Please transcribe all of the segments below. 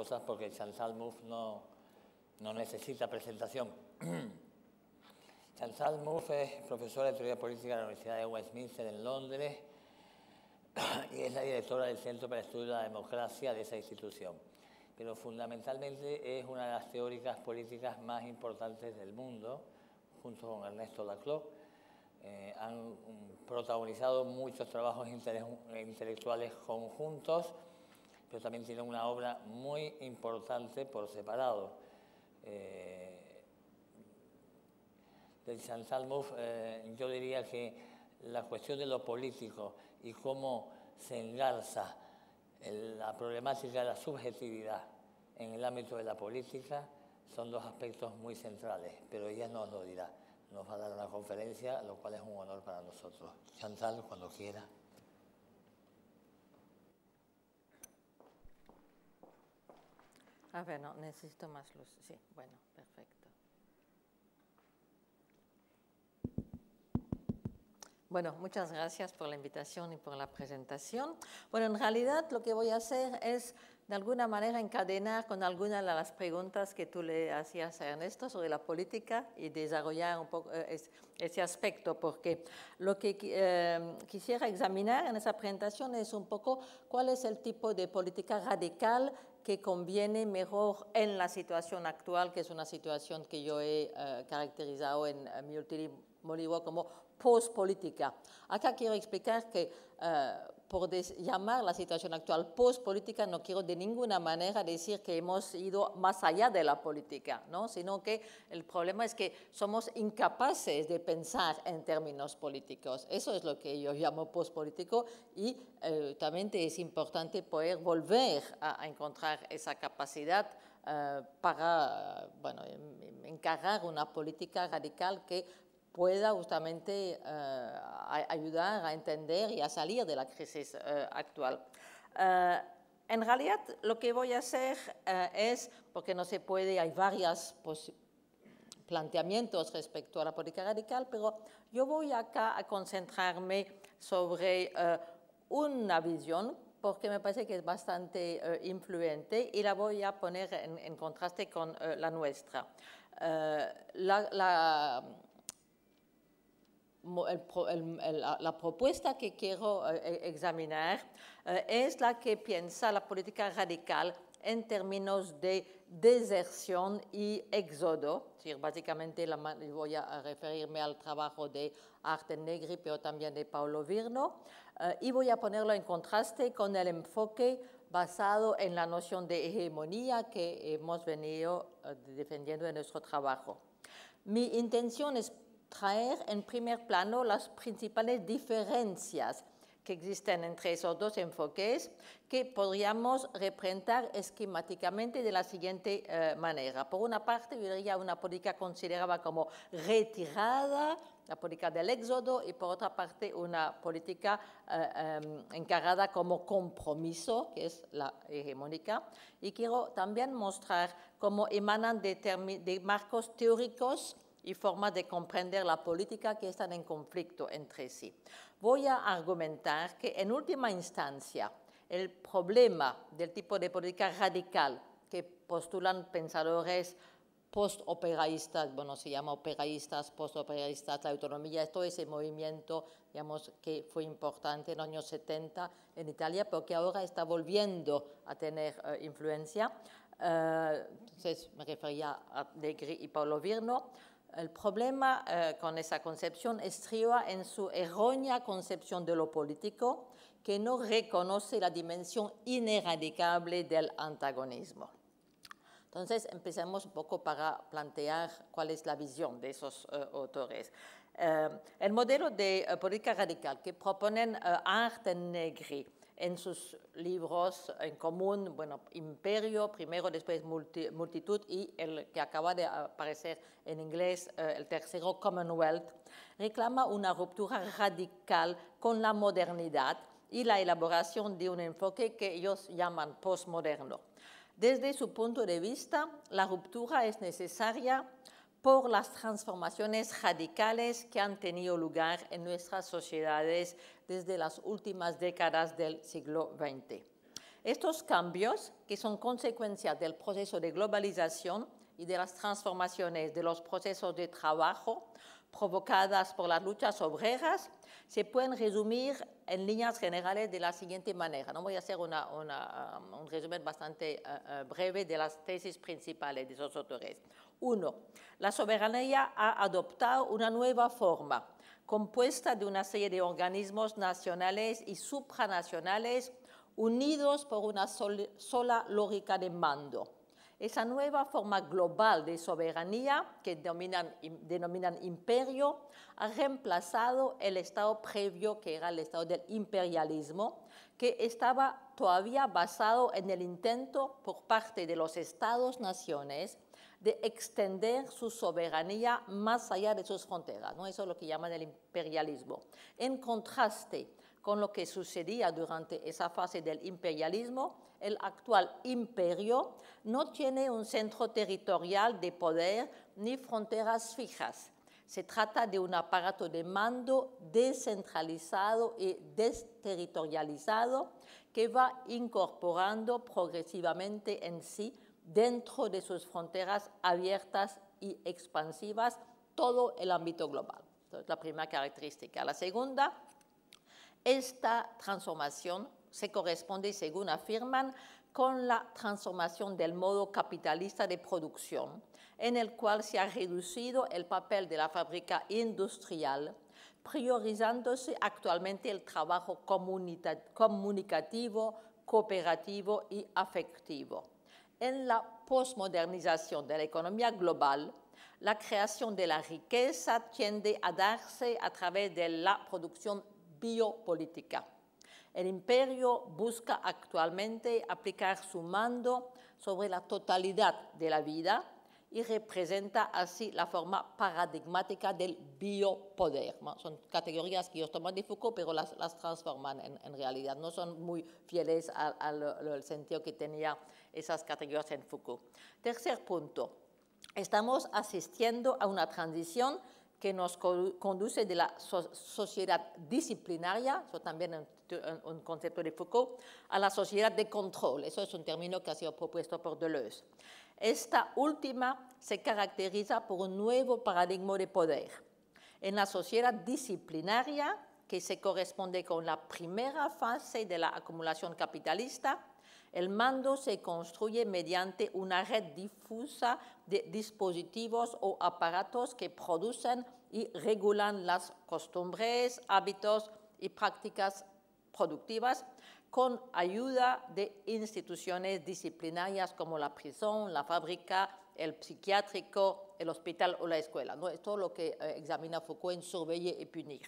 cosas porque Chantal Mouffe no necesita presentación. Chantal Mouffe es profesora de teoría política de la Universidad de Westminster en Londres y es la directora del Centro para el Estudio de la Democracia de esa institución. Pero fundamentalmente es una de las teóricas políticas más importantes del mundo, junto con Ernesto Laclau. Han protagonizado muchos trabajos intelectuales conjuntos, pero también tienen una obra muy importante por separado. De Chantal Mouffe, yo diría que la cuestión de lo político y cómo se engarza la problemática de la subjetividad en el ámbito de la política son dos aspectos muy centrales, pero ella nos lo dirá. Nos va a dar una conferencia, lo cual es un honor para nosotros. Chantal, cuando quiera. A ver, no, necesito más luz. Sí, bueno, perfecto. Bueno, muchas gracias por la invitación y por la presentación. Bueno, en realidad lo que voy a hacer es de alguna manera encadenar con algunas de las preguntas que tú le hacías a Ernesto sobre la política y desarrollar un poco ese aspecto, porque lo que quisiera examinar en esa presentación es un poco cuál es el tipo de política radical que conviene mejor en la situación actual, que es una situación que yo he caracterizado en mi último libro como post-política. Acá quiero explicar que por llamar la situación actual post-política no quiero de ninguna manera decir que hemos ido más allá de la política, ¿no? Sino que el problema es que somos incapaces de pensar en términos políticos. Eso es lo que yo llamo post-político y también es importante poder volver a encontrar esa capacidad para bueno, encarar una política radical que pueda justamente ayudar a entender y a salir de la crisis actual. En realidad, lo que voy a hacer es, porque no se puede, hay varios planteamientos respecto a la política radical, pero yo voy acá a concentrarme sobre una visión, porque me parece que es bastante influyente y la voy a poner en contraste con la nuestra. La propuesta que quiero examinar es la que piensa la política radical en términos de deserción y éxodo. Es decir, básicamente voy a referirme al trabajo de Arten Negri, pero también de Paulo Virno, y voy a ponerlo en contraste con el enfoque basado en la noción de hegemonía que hemos venido defendiendo en nuestro trabajo. Mi intención es traer en primer plano las principales diferencias que existen entre esos dos enfoques que podríamos representar esquemáticamente de la siguiente manera. Por una parte, yo diría una política considerada como retirada, la política del éxodo, y por otra parte una política encarada como compromiso, que es la hegemónica. Y quiero también mostrar cómo emanan de marcos teóricos y formas de comprender la política que están en conflicto entre sí. Voy a argumentar que en última instancia el problema del tipo de política radical que postulan pensadores post-operaístas, bueno, se llama operaístas, post-operaístas, la autonomía, todo ese movimiento, digamos, que fue importante en los años 70 en Italia, pero que ahora está volviendo a tener influencia. Entonces me refería a Negri y Paulo Virno. El problema con esa concepción estriba en su errónea concepción de lo político, que no reconoce la dimensión ineradicable del antagonismo. Entonces, empecemos un poco para plantear cuál es la visión de esos autores. El modelo de política radical que proponen Arten Negri en sus libros en común, bueno, Imperio, primero, después Multitud, y el que acaba de aparecer en inglés, el tercero, Commonwealth, reclama una ruptura radical con la modernidad y la elaboración de un enfoque que ellos llaman postmoderno. Desde su punto de vista, la ruptura es necesaria por las transformaciones radicales que han tenido lugar en nuestras sociedades desde las últimas décadas del siglo XX. Estos cambios, que son consecuencias del proceso de globalización y de las transformaciones de los procesos de trabajo provocadas por las luchas obreras, se pueden resumir en líneas generales de la siguiente manera. No voy a hacer un resumen bastante breve de las tesis principales de esos autores. 1. La soberanía ha adoptado una nueva forma, compuesta de una serie de organismos nacionales y supranacionales unidos por una sola lógica de mando. Esa nueva forma global de soberanía, que denominan imperio, ha reemplazado el estado previo, que era el estado del imperialismo, que estaba todavía basado en el intento por parte de los estados-naciones de extender su soberanía más allá de sus fronteras, ¿no? Eso es lo que llaman el imperialismo. En contraste con lo que sucedía durante esa fase del imperialismo, el actual imperio no tiene un centro territorial de poder ni fronteras fijas. Se trata de un aparato de mando descentralizado y desterritorializado que va incorporando progresivamente en sí, dentro de sus fronteras abiertas y expansivas, todo el ámbito global. Entonces, la primera característica. La segunda, esta transformación se corresponde, según afirman, con la transformación del modo capitalista de producción, en el cual se ha reducido el papel de la fábrica industrial, priorizándose actualmente el trabajo comunicativo, cooperativo y afectivo. En la posmodernización de la economía global, la creación de la riqueza tiende a darse a través de la producción biopolítica. El imperio busca actualmente aplicar su mando sobre la totalidad de la vida y representa así la forma paradigmática del biopoder. Son categorías que ellos toman de Foucault, pero las transforman en realidad. No son muy fieles al sentido que tenía esas categorías en Foucault. Tercer punto. Estamos asistiendo a una transición que nos conduce de la sociedad disciplinaria, eso también es un concepto de Foucault, a la sociedad de control. Eso es un término que ha sido propuesto por Deleuze. Esta última se caracteriza por un nuevo paradigma de poder. En la sociedad disciplinaria, que se corresponde con la primera fase de la acumulación capitalista, el mando se construye mediante una red difusa de dispositivos o aparatos que producen y regulan las costumbres, hábitos y prácticas productivas con ayuda de instituciones disciplinarias como la prisión, la fábrica, el psiquiátrico, el hospital o la escuela. ¿No? Es todo lo que examina Foucault en Surveiller y punir.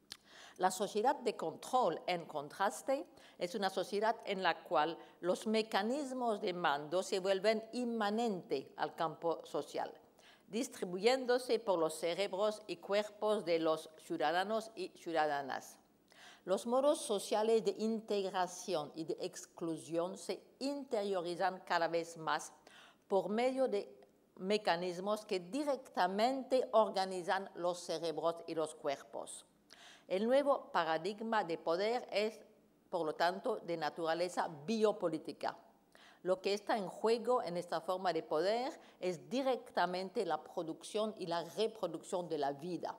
La sociedad de control, en contraste, es una sociedad en la cual los mecanismos de mando se vuelven inmanentes al campo social, distribuyéndose por los cerebros y cuerpos de los ciudadanos y ciudadanas. Los modos sociales de integración y de exclusión se interiorizan cada vez más por medio de mecanismos que directamente organizan los cerebros y los cuerpos. El nuevo paradigma de poder es, por lo tanto, de naturaleza biopolítica. Lo que está en juego en esta forma de poder es directamente la producción y la reproducción de la vida.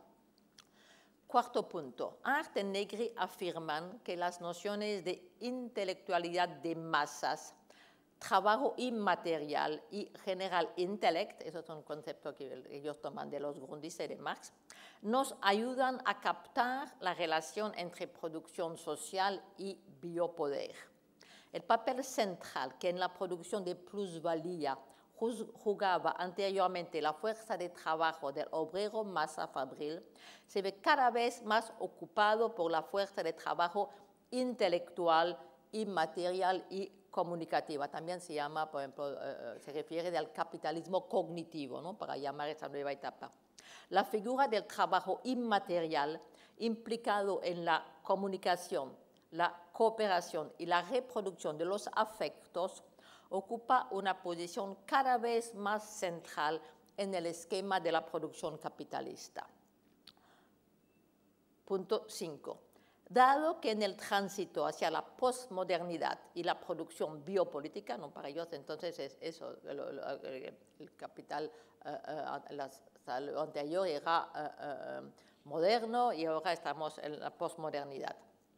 Cuarto punto. Hart y Negri afirman que las nociones de intelectualidad de masas, trabajo inmaterial y general intellect, eso es un concepto que ellos toman de los Grundrisse y de Marx, nos ayudan a captar la relación entre producción social y biopoder. El papel central que en la producción de plusvalía jugaba anteriormente la fuerza de trabajo del obrero masa fabril se ve cada vez más ocupado por la fuerza de trabajo intelectual, inmaterial y comunicativa. También se llama, por ejemplo, se refiere al capitalismo cognitivo, ¿no? Para llamar esta nueva etapa. La figura del trabajo inmaterial implicado en la comunicación, la cooperación y la reproducción de los afectos ocupa una posición cada vez más central en el esquema de la producción capitalista. Punto 5. Dado que en el tránsito hacia la posmodernidad y la producción biopolítica, ¿no? Para ellos entonces es eso, el capital lo anterior era moderno y ahora estamos en la posmodernidad.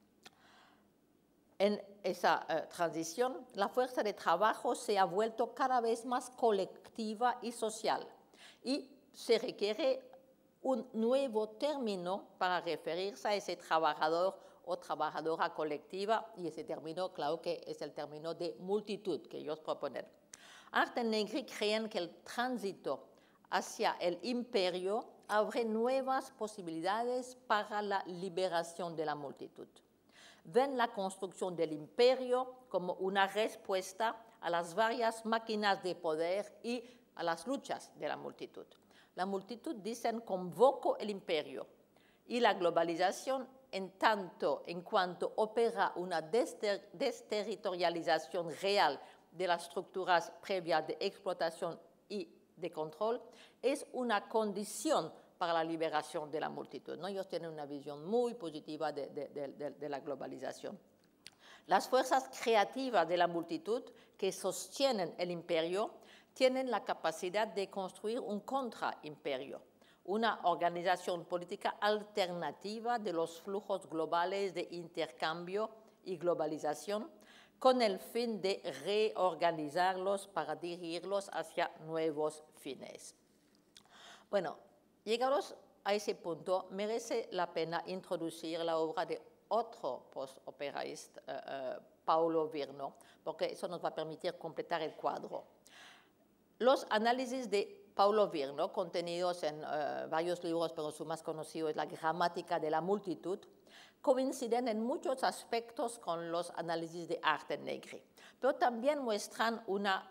En esa transición, la fuerza de trabajo se ha vuelto cada vez más colectiva y social y se requiere un nuevo término para referirse a ese trabajador o trabajadora colectiva, y ese término, claro que es el término de multitud que ellos proponen. Arten Negri creen que el tránsito hacia el imperio abre nuevas posibilidades para la liberación de la multitud. Ven la construcción del imperio como una respuesta a las varias máquinas de poder y a las luchas de la multitud. La multitud, dicen, convocó el imperio y la globalización en tanto en cuanto opera una desterritorialización real de las estructuras previas de explotación y de control, es una condición para la liberación de la multitud, ¿no? Ellos tienen una visión muy positiva de la globalización. Las fuerzas creativas de la multitud que sostienen el imperio tienen la capacidad de construir un contraimperio, una organización política alternativa de los flujos globales de intercambio y globalización, con el fin de reorganizarlos para dirigirlos hacia nuevos fines. Bueno, llegados a ese punto, merece la pena introducir la obra de otro postoperaísta, Paulo Virno, porque eso nos va a permitir completar el cuadro. Los análisis de Paulo Virno, contenidos en varios libros, pero su más conocido es La gramática de la multitud, coinciden en muchos aspectos con los análisis de Arten Negri, pero también muestran una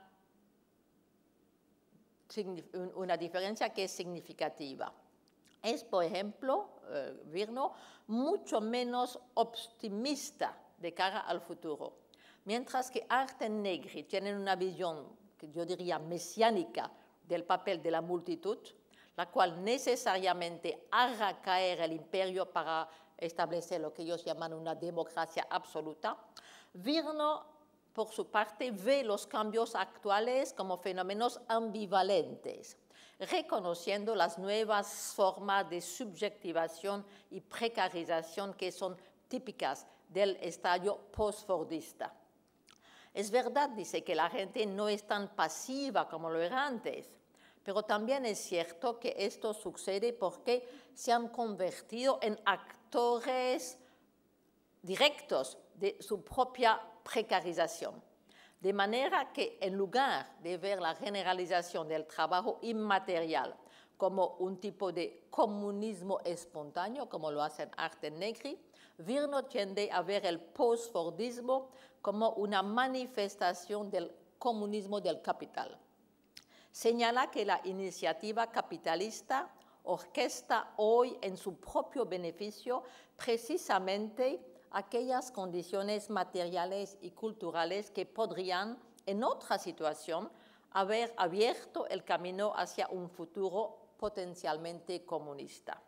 diferencia que es significativa. Es, por ejemplo, Virno, mucho menos optimista de cara al futuro, mientras que Arten Negri tiene una visión que yo diría mesiánica del papel de la multitud, la cual necesariamente hará caer el imperio para establecer lo que ellos llaman una democracia absoluta. Virno, por su parte, ve los cambios actuales como fenómenos ambivalentes, reconociendo las nuevas formas de subjetivación y precarización que son típicas del estadio post-fordista. Es verdad, dice, que la gente no es tan pasiva como lo era antes, pero también es cierto que esto sucede porque se han convertido en actores directos de su propia precarización. De manera que en lugar de ver la generalización del trabajo inmaterial como un tipo de comunismo espontáneo, como lo hace Arten Negri, Virno tiende a ver el post-fordismo como una manifestación del comunismo del capital. Señala que la iniciativa capitalista orquesta hoy en su propio beneficio precisamente aquellas condiciones materiales y culturales que podrían, en otra situación, haber abierto el camino hacia un futuro potencialmente comunista.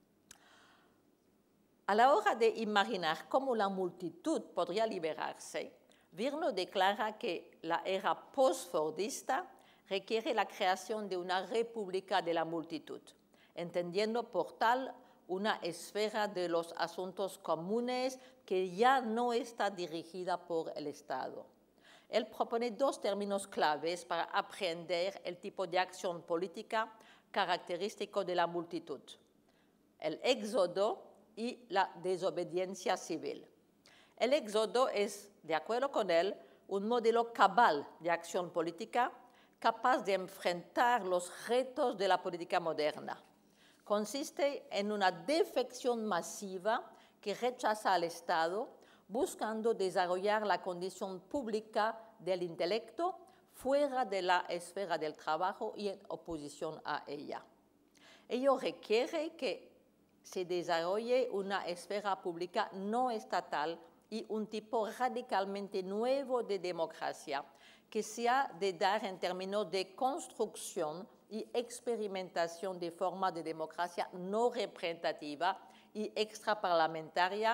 A la hora de imaginar cómo la multitud podría liberarse, Virno declara que la era post-fordista requiere la creación de una república de la multitud, entendiendo por tal una esfera de los asuntos comunes que ya no está dirigida por el Estado. Él propone dos términos claves para aprender el tipo de acción política característico de la multitud: el éxodo y la desobediencia civil. El éxodo es, de acuerdo con él, un modelo cabal de acción política capaz de enfrentar los retos de la política moderna. Consiste en una defección masiva que rechaza al Estado, buscando desarrollar la condición pública del intelecto fuera de la esfera del trabajo y en oposición a ella. Ello requiere que se desarrolle una esfera pública no estatal y un tipo radicalmente nuevo de democracia que se ha de dar en términos de construcción y experimentación de formas de democracia no representativa y extraparlamentaria,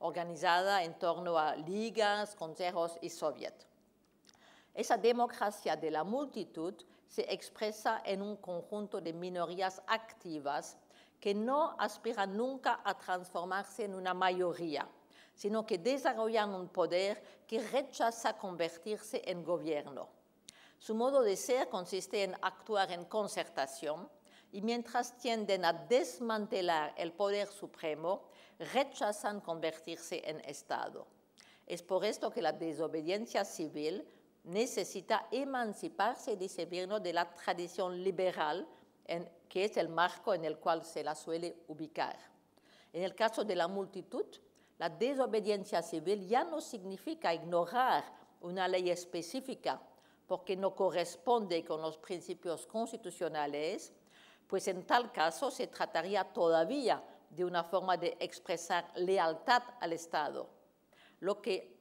organizada en torno a ligas, consejos y soviets. Esa democracia de la multitud se expresa en un conjunto de minorías activas que no aspiran nunca a transformarse en una mayoría, sino que desarrollan un poder que rechaza convertirse en gobierno. Su modo de ser consiste en actuar en concertación y mientras tienden a desmantelar el poder supremo, rechazan convertirse en Estado. Es por esto que la desobediencia civil necesita emanciparse, dice Virno, de la tradición liberal, que es el marco en el cual se la suele ubicar. En el caso de la multitud, la desobediencia civil ya no significa ignorar una ley específica porque no corresponde con los principios constitucionales, pues en tal caso se trataría todavía de una forma de expresar lealtad al Estado. Lo que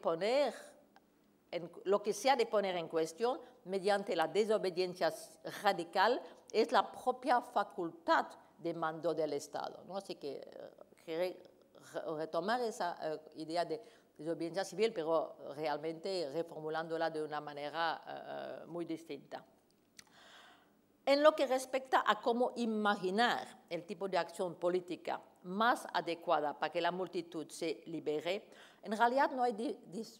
se ha de poner en cuestión mediante la desobediencia radical es la propia facultad de mando del Estado, ¿no? Así que retomar esa idea de desobediencia civil, pero realmente reformulándola de una manera muy distinta. En lo que respecta a cómo imaginar el tipo de acción política más adecuada para que la multitud se libere, en realidad no hay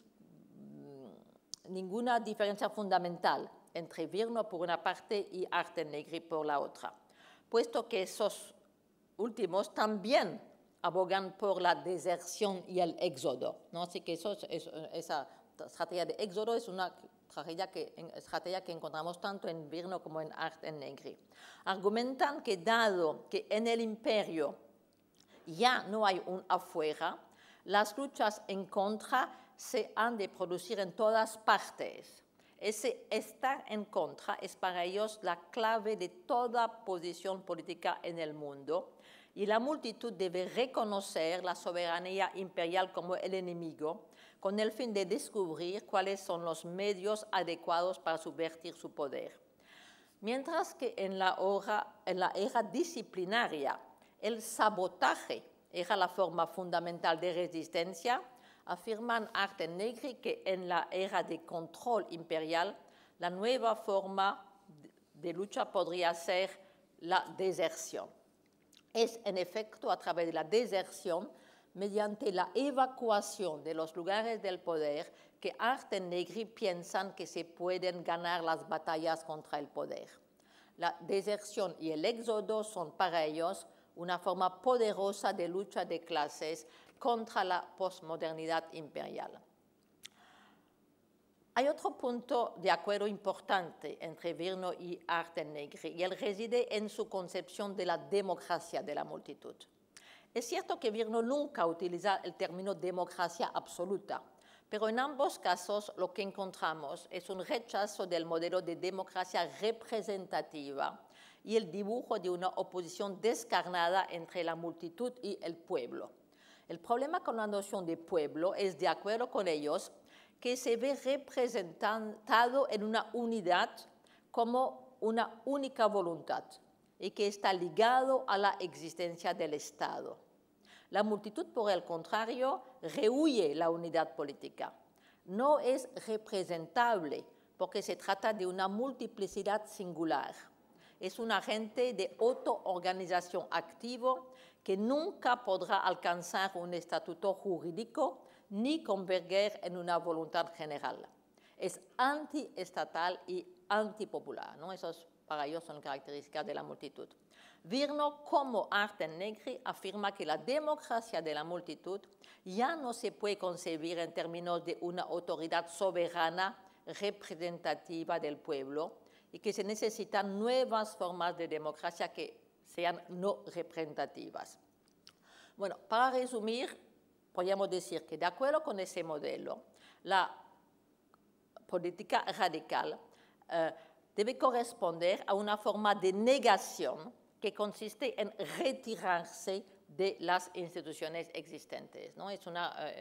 ninguna diferencia fundamental entre Virno por una parte y Arthe-Negri por la otra, puesto que esos últimos también abogan por la deserción y el éxodo, ¿no? Así que esa estrategia de éxodo es una estrategia que encontramos tanto en Virno como en Arthe-Negri. Argumentan que dado que en el imperio ya no hay un afuera, las luchas en contra se han de producir en todas partes. Ese estar en contra es para ellos la clave de toda posición política en el mundo y la multitud debe reconocer la soberanía imperial como el enemigo con el fin de descubrir cuáles son los medios adecuados para subvertir su poder. Mientras que en la era disciplinaria el sabotaje era la forma fundamental de resistencia, afirman Arthe-Negri que en la era de control imperial la nueva forma de lucha podría ser la deserción. Es en efecto a través de la deserción, mediante la evacuación de los lugares del poder, que Arthe-Negri piensan que se pueden ganar las batallas contra el poder. La deserción y el éxodo son para ellos una forma poderosa de lucha de clases contra la posmodernidad imperial. Hay otro punto de acuerdo importante entre Virno y Arthe-Negri, y él reside en su concepción de la democracia de la multitud. Es cierto que Virno nunca utiliza el término democracia absoluta, pero en ambos casos lo que encontramos es un rechazo del modelo de democracia representativa y el dibujo de una oposición descarnada entre la multitud y el pueblo. El problema con la noción de pueblo es, de acuerdo con ellos, que se ve representado en una unidad como una única voluntad y que está ligado a la existencia del Estado. La multitud, por el contrario, rehúye la unidad política. No es representable porque se trata de una multiplicidad singular. Es un agente de autoorganización activo que nunca podrá alcanzar un estatuto jurídico ni converger en una voluntad general. Es antiestatal y antipopular, ¿no? Esos para ellos son características de la multitud. Virno, como Arthe-Negri, afirma que la democracia de la multitud ya no se puede concebir en términos de una autoridad soberana representativa del pueblo y que se necesitan nuevas formas de democracia que sean no representativas. Bueno, para resumir, podríamos decir que de acuerdo con ese modelo, la política radical debe corresponder a una forma de negación que consiste en retirarse de las instituciones existentes, ¿no? Es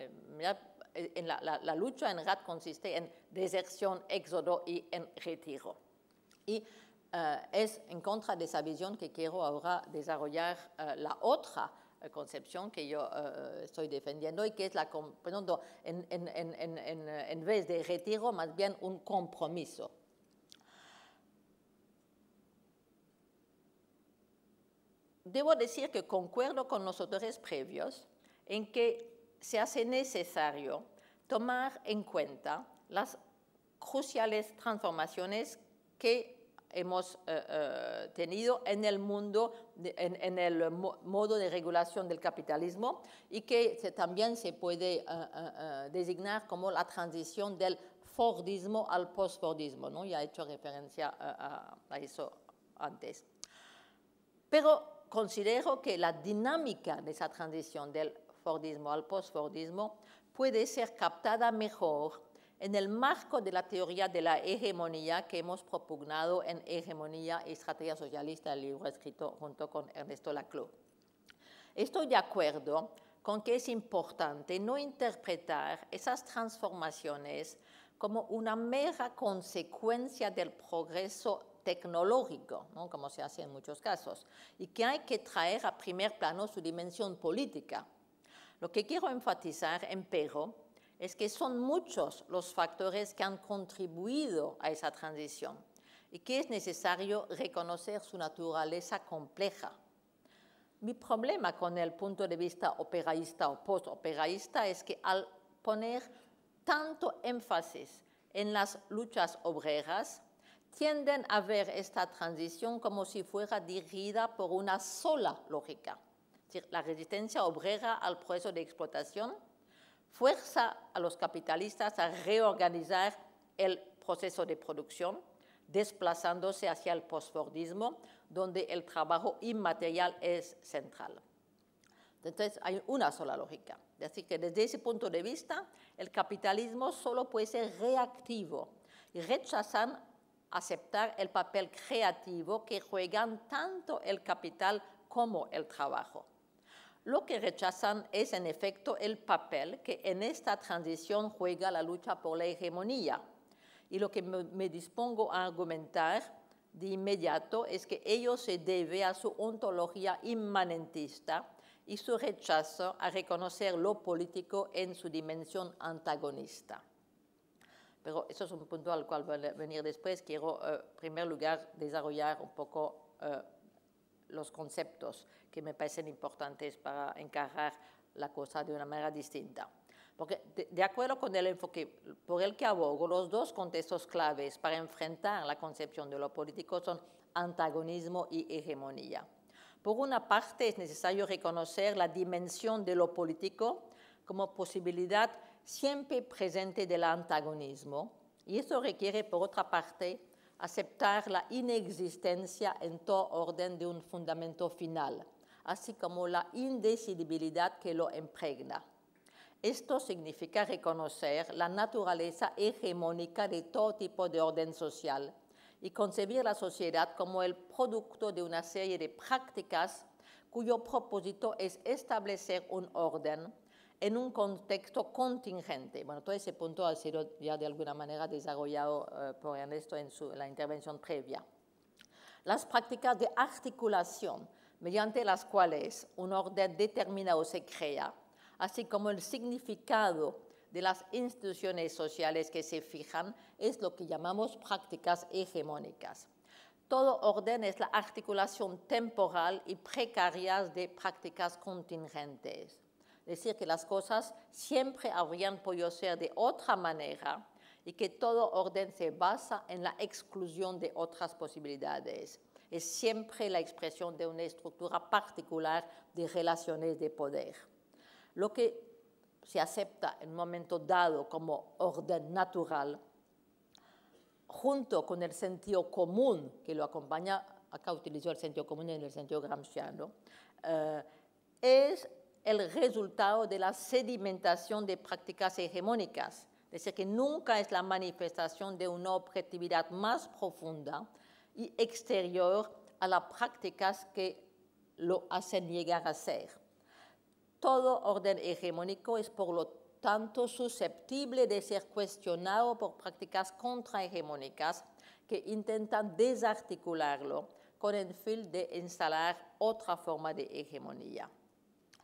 la lucha en realidad consiste en deserción, éxodo y en retiro. Y es en contra de esa visión que quiero ahora desarrollar la otra concepción que yo estoy defendiendo y que es la, en vez de retiro, más bien un compromiso. Debo decir que concuerdo con los autores previos en que se hace necesario tomar en cuenta las cruciales transformaciones que hemos tenido en el mundo, en el modo de regulación del capitalismo y que también se puede designar como la transición del Fordismo al post-Fordismo, ¿no? Ya he hecho referencia a eso antes. Pero considero que la dinámica de esa transición del Fordismo al post-Fordismo puede ser captada mejor en el marco de la teoría de la hegemonía que hemos propugnado en Hegemonía y Estrategia Socialista, el libro escrito junto con Ernesto Laclau. Estoy de acuerdo con que es importante no interpretar esas transformaciones como una mera consecuencia del progreso tecnológico, ¿no? Como se hace en muchos casos, y que hay que traer a primer plano su dimensión política. Lo que quiero enfatizar, empero, es que son muchos los factores que han contribuido a esa transición y que es necesario reconocer su naturaleza compleja. Mi problema con el punto de vista operaísta o post-operaísta es que al poner tanto énfasis en las luchas obreras, tienden a ver esta transición como si fuera dirigida por una sola lógica. Es decir, la resistencia obrera al proceso de explotación fuerza a los capitalistas a reorganizar el proceso de producción, desplazándose hacia el postfordismo, donde el trabajo inmaterial es central. Entonces, hay una sola lógica. Es decir, que desde ese punto de vista, el capitalismo solo puede ser reactivo y rechazan aceptar el papel creativo que juegan tanto el capital como el trabajo. Lo que rechazan es, en efecto, el papel que en esta transición juega la lucha por la hegemonía. Y lo que me dispongo a argumentar de inmediato es que ello se debe a su ontología inmanentista y su rechazo a reconocer lo político en su dimensión antagonista. Pero eso es un punto al cual voy a venir después. Quiero, en primer lugar, desarrollar un poco los conceptos que me parecen importantes para encarar la cosa de una manera distinta. Porque de acuerdo con el enfoque por el que abogo, los dos contextos claves para enfrentar la concepción de lo político son antagonismo y hegemonía. Por una parte, es necesario reconocer la dimensión de lo político como posibilidad siempre presente del antagonismo, y eso requiere, por otra parte, aceptar la inexistencia en todo orden de un fundamento final, así como la indecidibilidad que lo impregna. Esto significa reconocer la naturaleza hegemónica de todo tipo de orden social y concebir la sociedad como el producto de una serie de prácticas cuyo propósito es establecer un orden en un contexto contingente. Bueno, todo ese punto ha sido ya de alguna manera desarrollado por Ernesto en la intervención previa. Las prácticas de articulación mediante las cuales un orden determinado se crea, así como el significado de las instituciones sociales que se fijan, es lo que llamamos prácticas hegemónicas. Todo orden es la articulación temporal y precaria de prácticas contingentes. Es decir, que las cosas siempre habrían podido ser de otra manera y que todo orden se basa en la exclusión de otras posibilidades. Es siempre la expresión de una estructura particular de relaciones de poder. Lo que se acepta en un momento dado como orden natural, junto con el sentido común que lo acompaña, acá utilizó el sentido común en el sentido gramsciano, es el resultado de la sedimentación de prácticas hegemónicas. Es decir, que nunca es la manifestación de una objetividad más profunda y exterior a las prácticas que lo hacen llegar a ser. Todo orden hegemónico es, por lo tanto, susceptible de ser cuestionado por prácticas contrahegemónicas que intentan desarticularlo con el fin de instalar otra forma de hegemonía.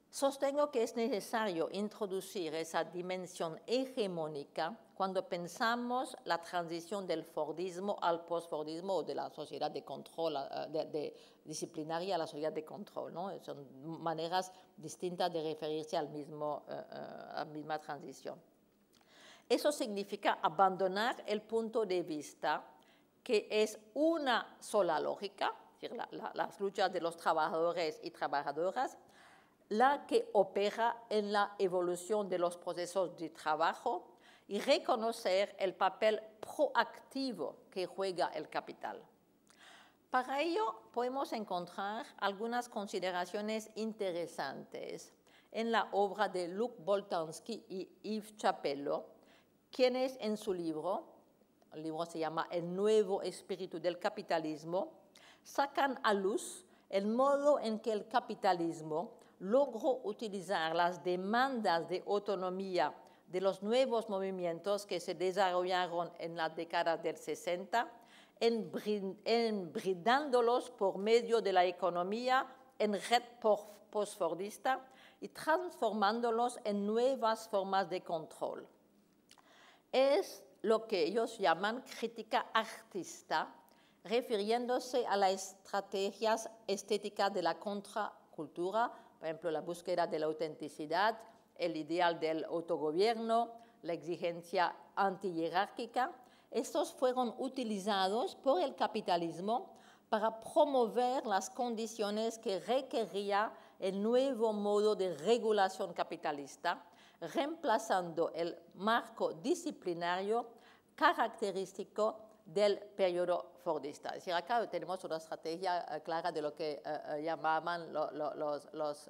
Sostengo que es necesario introducir esa dimensión hegemónica cuando pensamos la transición del Fordismo al postfordismo o de la sociedad de control, disciplinaria a la sociedad de control, ¿no? Son maneras distintas de referirse a la misma transición. Eso significa abandonar el punto de vista que es una sola lógica, es decir, las luchas de los trabajadores y trabajadoras, la que opera en la evolución de los procesos de trabajo y reconocer el papel proactivo que juega el capital. Para ello podemos encontrar algunas consideraciones interesantes en la obra de Luc Boltanski y Yves Chapelleau, quienes en su libro, el libro se llama El nuevo espíritu del capitalismo, sacan a luz el modo en que el capitalismo logró utilizar las demandas de autonomía de los nuevos movimientos que se desarrollaron en las décadas del 60, embridándolos por medio de la economía en red postfordista y transformándolos en nuevas formas de control. Es lo que ellos llaman crítica artista, refiriéndose a las estrategias estéticas de la contracultura, por ejemplo, la búsqueda de la autenticidad, el ideal del autogobierno, la exigencia antihierárquica. Estos fueron utilizados por el capitalismo para promover las condiciones que requería el nuevo modo de regulación capitalista, reemplazando el marco disciplinario característico del periodo fordista. Es decir, acá tenemos una estrategia clara de lo que llamaban los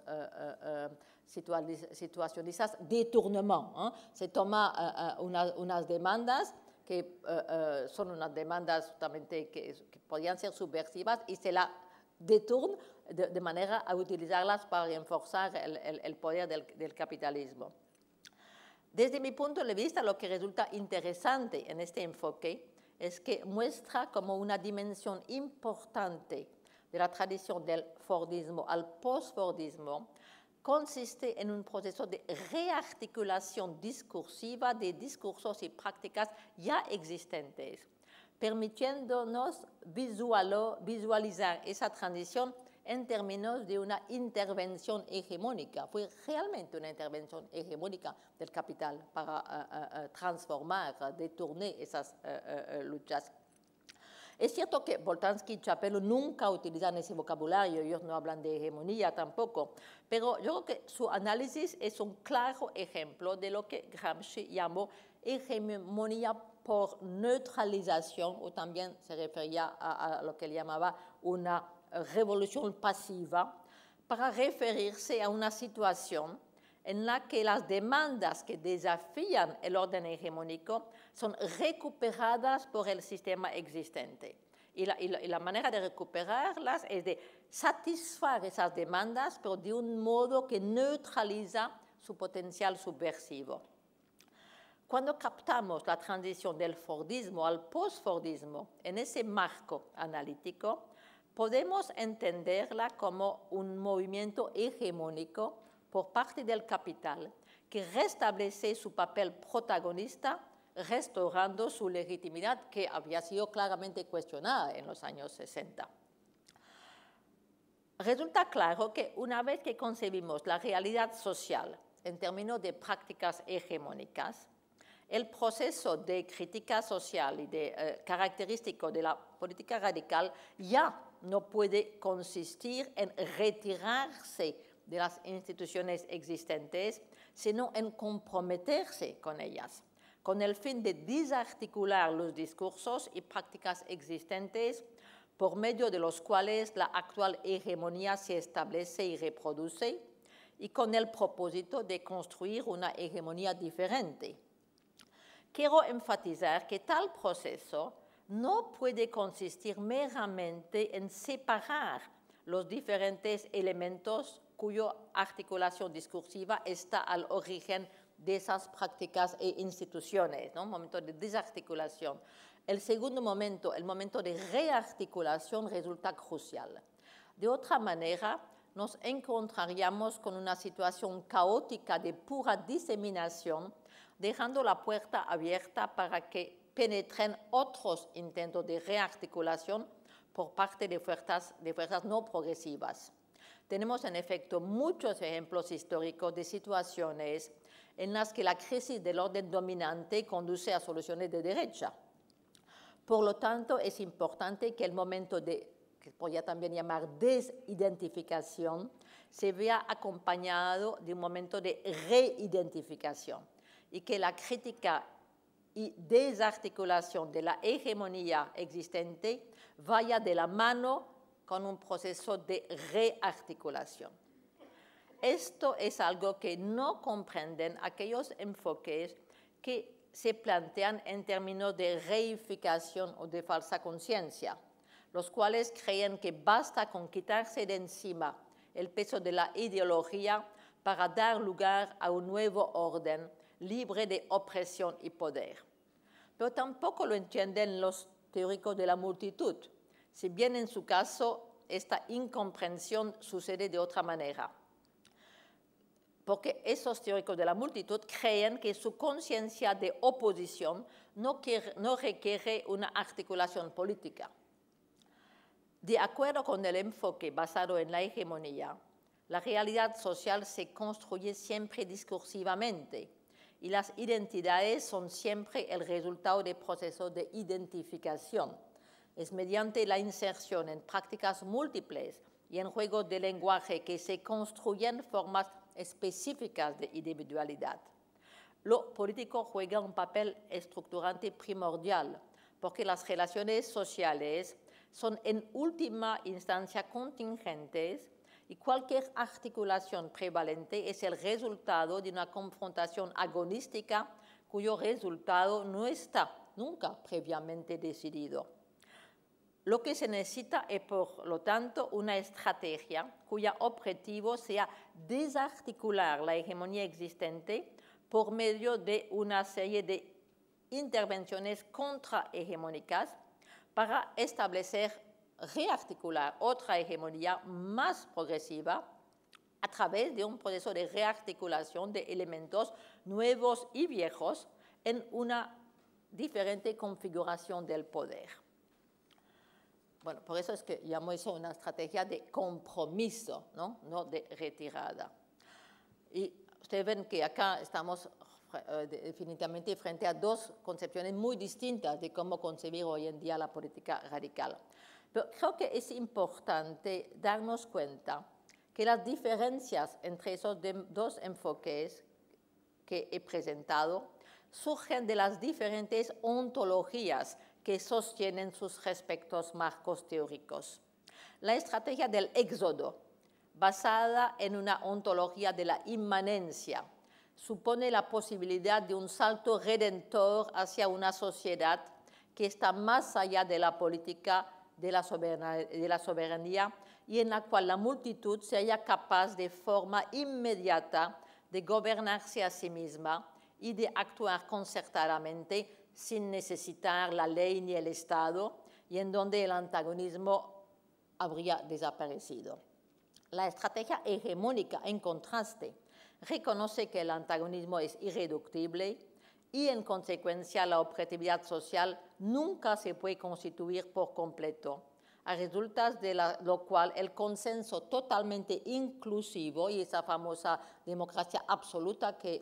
situacionistas détournement. Se toma unas demandas que son unas demandas justamente que podían ser subversivas y se la détourne de manera a utilizarlas para reforzar el poder del capitalismo. Desde mi punto de vista, lo que resulta interesante en este enfoque es que muestra como una dimensión importante de la tradición del Fordismo al postfordismo consiste en un proceso de rearticulación discursiva de discursos y prácticas ya existentes, permitiéndonos visualizar esa transición en términos de una intervención hegemónica. Fue realmente una intervención hegemónica del capital para transformar, deturnar esas luchas. Es cierto que Boltanski y Chapelleau nunca utilizan ese vocabulario, ellos no hablan de hegemonía tampoco, pero yo creo que su análisis es un claro ejemplo de lo que Gramsci llamó hegemonía por neutralización, o también se refería a lo que él llamaba una revolución pasiva, para referirse a una situación en la que las demandas que desafían el orden hegemónico son recuperadas por el sistema existente. Y la manera de recuperarlas es de satisfacer esas demandas, pero de un modo que neutraliza su potencial subversivo. Cuando captamos la transición del Fordismo al postfordismo en ese marco analítico, podemos entenderla como un movimiento hegemónico por parte del capital que restablece su papel protagonista, restaurando su legitimidad que había sido claramente cuestionada en los años 60. Resulta claro que una vez que concebimos la realidad social en términos de prácticas hegemónicas, el proceso de crítica social y de característico de la política radical ya no puede consistir en retirarse de las instituciones existentes, sino en comprometerse con ellas, con el fin de desarticular los discursos y prácticas existentes por medio de los cuales la actual hegemonía se establece y reproduce, y con el propósito de construir una hegemonía diferente. Quiero enfatizar que tal proceso no puede consistir meramente en separar los diferentes elementos cuya articulación discursiva está al origen de esas prácticas e instituciones, ¿no? Un momento de desarticulación. El segundo momento, el momento de rearticulación, resulta crucial. De otra manera, nos encontraríamos con una situación caótica de pura diseminación, dejando la puerta abierta para que penetren otros intentos de rearticulación por parte de fuerzas no progresivas. Tenemos, en efecto, muchos ejemplos históricos de situaciones en las que la crisis del orden dominante conduce a soluciones de derecha. Por lo tanto, es importante que el momento de, que podría también llamar desidentificación, se vea acompañado de un momento de reidentificación y que la crítica y desarticulación de la hegemonía existente vaya de la mano con un proceso de rearticulación. Esto es algo que no comprenden aquellos enfoques que se plantean en términos de reificación o de falsa conciencia, los cuales creen que basta con quitarse de encima el peso de la ideología para dar lugar a un nuevo orden libre de opresión y poder. Pero tampoco lo entienden los teóricos de la multitud, si bien en su caso esta incomprensión sucede de otra manera. Porque esos teóricos de la multitud creen que su conciencia de oposición no requiere una articulación política. De acuerdo con el enfoque basado en la hegemonía, la realidad social se construye siempre discursivamente y las identidades son siempre el resultado de procesos de identificación. Es mediante la inserción en prácticas múltiples y en juegos de lenguaje que se construyen formas específicas de individualidad. Lo político juega un papel estructurante primordial porque las relaciones sociales son en última instancia contingentes y cualquier articulación prevalente es el resultado de una confrontación agonística cuyo resultado no está nunca previamente decidido. Lo que se necesita es, por lo tanto, una estrategia cuyo objetivo sea desarticular la hegemonía existente por medio de una serie de intervenciones contrahegemónicas para rearticular otra hegemonía más progresiva a través de un proceso de rearticulación de elementos nuevos y viejos en una diferente configuración del poder. Bueno, por eso es que llamo eso una estrategia de compromiso, no de retirada. Y ustedes ven que acá estamos definitivamente frente a dos concepciones muy distintas de cómo concebir hoy en día la política radical. Pero creo que es importante darnos cuenta que las diferencias entre esos dos enfoques que he presentado surgen de las diferentes ontologías que sostienen sus respectivos marcos teóricos. La estrategia del éxodo, basada en una ontología de la inmanencia, supone la posibilidad de un salto redentor hacia una sociedad que está más allá de la política de la soberanía y en la cual la multitud sea capaz de forma inmediata de gobernarse a sí misma y de actuar concertadamente sin necesitar la ley ni el Estado, y en donde el antagonismo habría desaparecido. La estrategia hegemónica, en contraste, reconoce que el antagonismo es irreductible y, en consecuencia, la objetividad social nunca se puede constituir por completo, a resultas de lo cual el consenso totalmente inclusivo y esa famosa democracia absoluta que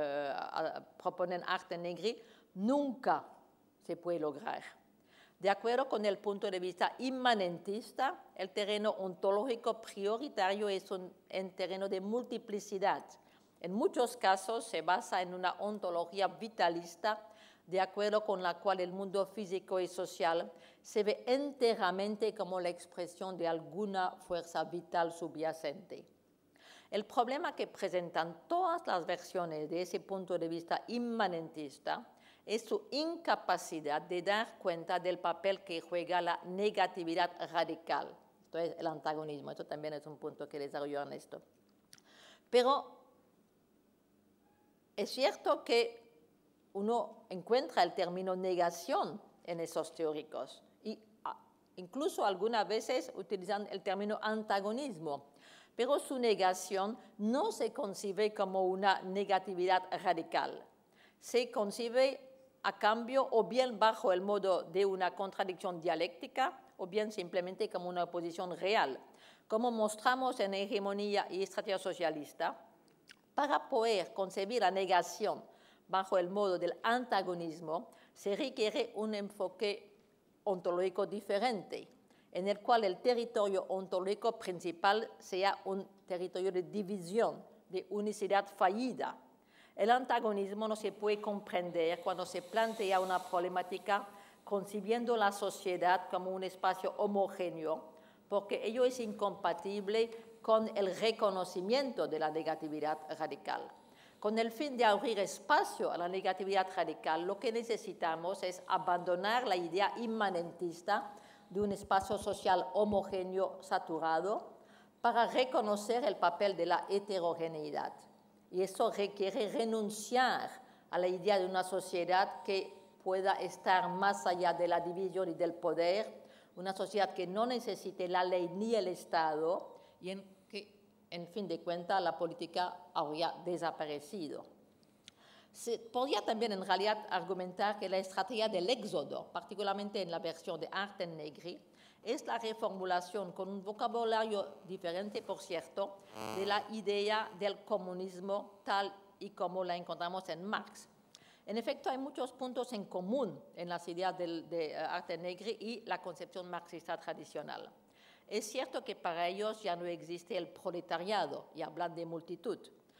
proponen Arthe-Negri nunca se puede lograr. De acuerdo con el punto de vista inmanentista, el terreno ontológico prioritario es un terreno de multiplicidad. En muchos casos se basa en una ontología vitalista, de acuerdo con la cual el mundo físico y social se ve enteramente como la expresión de alguna fuerza vital subyacente. El problema que presentan todas las versiones de ese punto de vista inmanentista es su incapacidad de dar cuenta del papel que juega la negatividad radical, esto es el antagonismo. Esto también es un punto que desarrolló Ernesto. Pero es cierto que uno encuentra el término negación en esos teóricos y incluso algunas veces utilizan el término antagonismo. pero su negación no se concibe como una negatividad radical. Se concibe a cambio o bien bajo el modo de una contradicción dialéctica o bien simplemente como una oposición real, como mostramos en Hegemonía y Estrategia Socialista. Para poder concebir la negación bajo el modo del antagonismo, se requiere un enfoque ontológico diferente, en el cual el territorio ontológico principal sea un territorio de división, de unicidad fallida. El antagonismo no se puede comprender cuando se plantea una problemática concibiendo la sociedad como un espacio homogéneo, porque ello es incompatible con el reconocimiento de la negatividad radical. Con el fin de abrir espacio a la negatividad radical, lo que necesitamos es abandonar la idea inmanentista de un espacio social homogéneo saturado para reconocer el papel de la heterogeneidad. Y eso requiere renunciar a la idea de una sociedad que pueda estar más allá de la división y del poder, una sociedad que no necesite la ley ni el Estado y en que, en fin de cuentas, la política habría desaparecido. Se podría también en realidad argumentar que la estrategia del éxodo, particularmente en la versión de Arthen-Negri, es la reformulación con un vocabulario diferente, por cierto, de la idea del comunismo tal y como la encontramos en Marx. En efecto, hay muchos puntos en común en las ideas de Arthen-Negri y la concepción marxista tradicional. Es cierto que para ellos ya no existe el proletariado y hablan de multitud,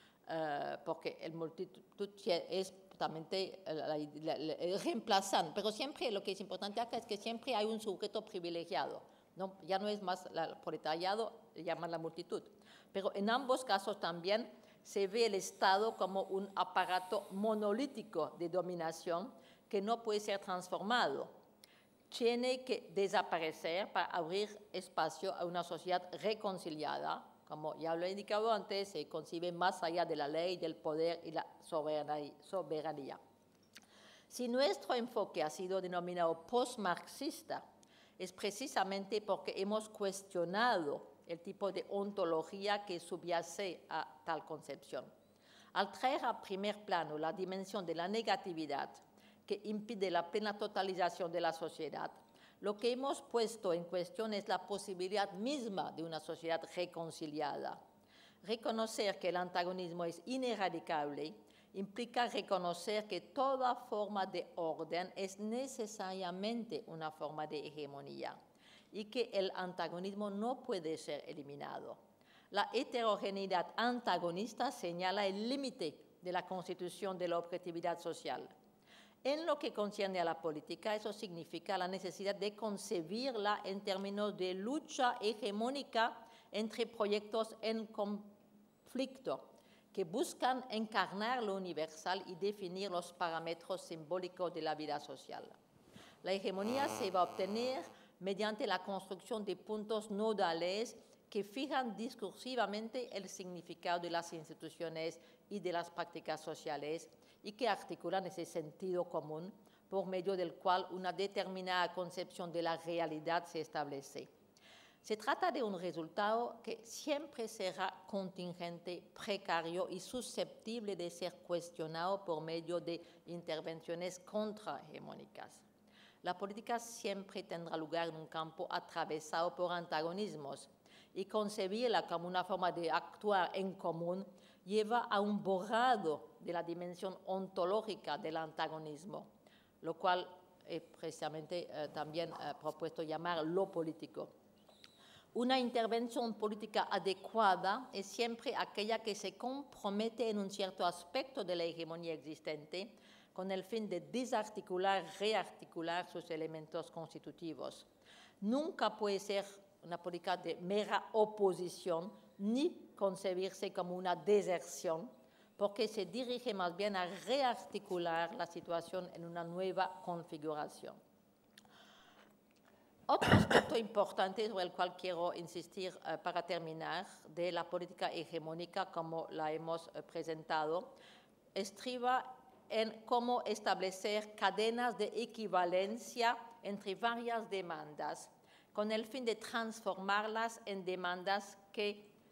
porque el multitud es totalmente reemplazante, pero siempre lo que es importante acá es que siempre hay un sujeto privilegiado, ¿no? Ya no es más el proletariado, llaman la multitud, pero en ambos casos también se ve el Estado como un aparato monolítico de dominación que no puede ser transformado. Tiene que desaparecer para abrir espacio a una sociedad reconciliada. Como ya lo he indicado antes, se concibe más allá de la ley, del poder y la soberanía. Si nuestro enfoque ha sido denominado post-marxista, es precisamente porque hemos cuestionado el tipo de ontología que subyace a tal concepción. Al traer a primer plano la dimensión de la negatividad que impide la plena totalización de la sociedad, lo que hemos puesto en cuestión es la posibilidad misma de una sociedad reconciliada. Reconocer que el antagonismo es ineradicable implica reconocer que toda forma de orden es necesariamente una forma de hegemonía y que el antagonismo no puede ser eliminado. La heterogeneidad antagonista señala el límite de la constitución de la objetividad social. En lo que concierne a la política, eso significa la necesidad de concebirla en términos de lucha hegemónica entre proyectos en conflicto que buscan encarnar lo universal y definir los parámetros simbólicos de la vida social. La hegemonía se va a obtener mediante la construcción de puntos nodales que fijan discursivamente el significado de las instituciones y de las prácticas sociales y que articulan ese sentido común por medio del cual una determinada concepción de la realidad se establece. Se trata de un resultado que siempre será contingente, precario y susceptible de ser cuestionado por medio de intervenciones contrahegemónicas. La política siempre tendrá lugar en un campo atravesado por antagonismos y concebirla como una forma de actuar en común lleva a un borrado de la dimensión ontológica del antagonismo, lo cual es precisamente también propuesto llamar lo político. Una intervención política adecuada es siempre aquella que se compromete en un cierto aspecto de la hegemonía existente con el fin de desarticular, rearticular sus elementos constitutivos. Nunca puede ser una política de mera oposición ni concebirse como una deserción, porque se dirige más bien a rearticular la situación en una nueva configuración. Otro aspecto importante sobre el cual quiero insistir para terminar de la política hegemónica como la hemos presentado estriba en cómo establecer cadenas de equivalencia entre varias demandas con el fin de transformarlas en demandas que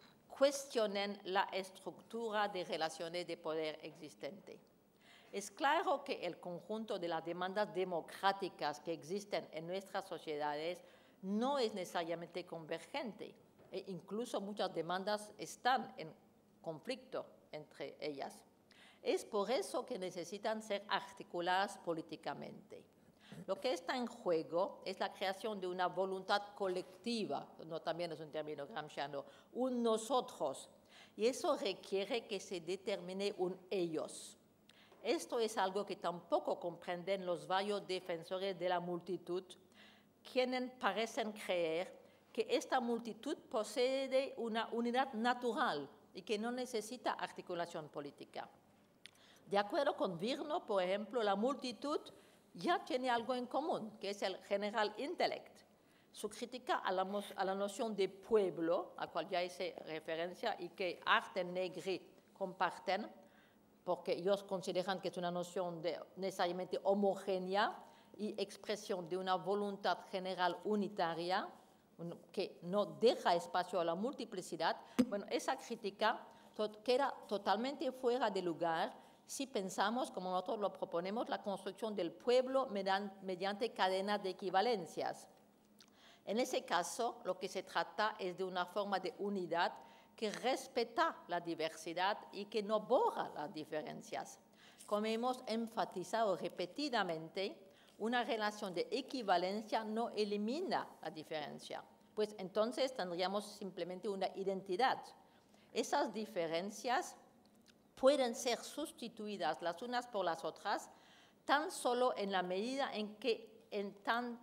cuestionen la estructura de relaciones de poder existente. Es claro que el conjunto de las demandas democráticas que existen en nuestras sociedades no es necesariamente convergente, e incluso muchas demandas están en conflicto entre ellas. Es por eso que necesitan ser articuladas políticamente. Lo que está en juego es la creación de una voluntad colectiva, no también es un término gramsciano, un nosotros, y eso requiere que se determine un ellos. Esto es algo que tampoco comprenden los varios defensores de la multitud, quienes parecen creer que esta multitud posee una unidad natural y que no necesita articulación política. De acuerdo con Virno, por ejemplo, la multitud ya tiene algo en común, que es el general intellect. Su crítica a la noción de pueblo, a la cual ya hice referencia y que Arthe-Negri comparten, porque ellos consideran que es una noción necesariamente homogénea y expresión de una voluntad general unitaria que no deja espacio a la multiplicidad. Bueno, esa crítica queda totalmente fuera de lugar si pensamos, como nosotros lo proponemos, la construcción del pueblo mediante cadenas de equivalencias. En ese caso, lo que se trata es de una forma de unidad que respeta la diversidad y que no borra las diferencias. Como hemos enfatizado repetidamente, una relación de equivalencia no elimina la diferencia, pues entonces tendríamos simplemente una identidad. Esas diferencias pueden ser sustituidas las unas por las otras tan solo en la medida en que en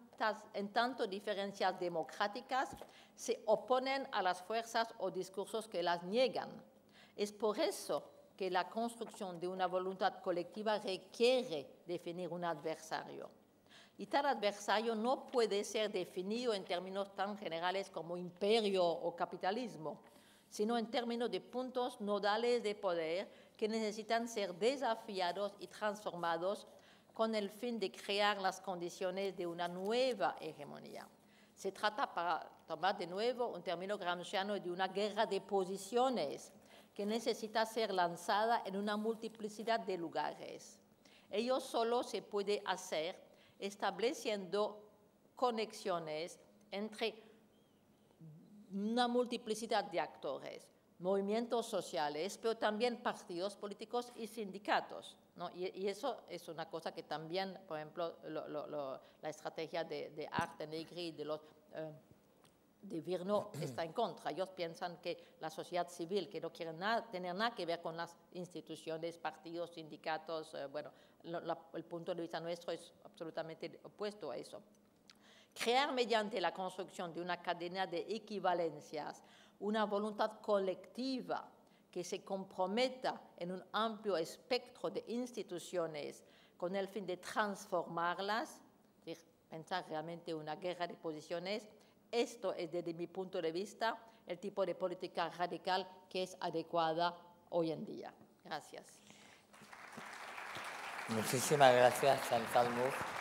tanto diferencias democráticas se oponen a las fuerzas o discursos que las niegan. Es por eso que la construcción de una voluntad colectiva requiere definir un adversario. Y tal adversario no puede ser definido en términos tan generales como imperio o capitalismo, sino en términos de puntos nodales de poder que necesitan ser desafiados y transformados con el fin de crear las condiciones de una nueva hegemonía. Se trata, para tomar de nuevo un término gramsciano, de una guerra de posiciones que necesita ser lanzada en una multiplicidad de lugares. Ello solo se puede hacer estableciendo conexiones entre una multiplicidad de actores, movimientos sociales, pero también partidos políticos y sindicatos, ¿no? Y eso es una cosa que también, por ejemplo, la estrategia de Arthe-Negri de Virno está en contra. Ellos piensan que la sociedad civil, que no quiere tener nada que ver con las instituciones, partidos, sindicatos, bueno, el punto de vista nuestro es absolutamente opuesto a eso. Crear mediante la construcción de una cadena de equivalencias una voluntad colectiva que se comprometa en un amplio espectro de instituciones con el fin de transformarlas, es decir, pensar realmente una guerra de posiciones. Esto es, desde mi punto de vista, el tipo de política radical que es adecuada hoy en día. Gracias. Muchísimas gracias, Chantal Mouffe.